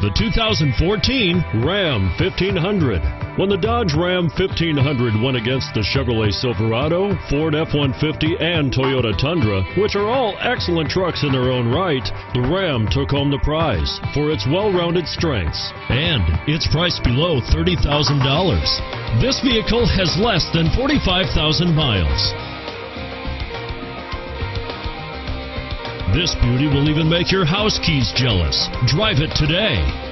The 2014 Ram 1500. When the Dodge Ram 1500 went against the Chevrolet Silverado, Ford F-150, and Toyota Tundra, which are all excellent trucks in their own right, the Ram took home the prize for its well-rounded strengths. And it's priced below $30,000. This vehicle has less than 45,000 miles. This beauty will even make your house keys jealous. Drive it today.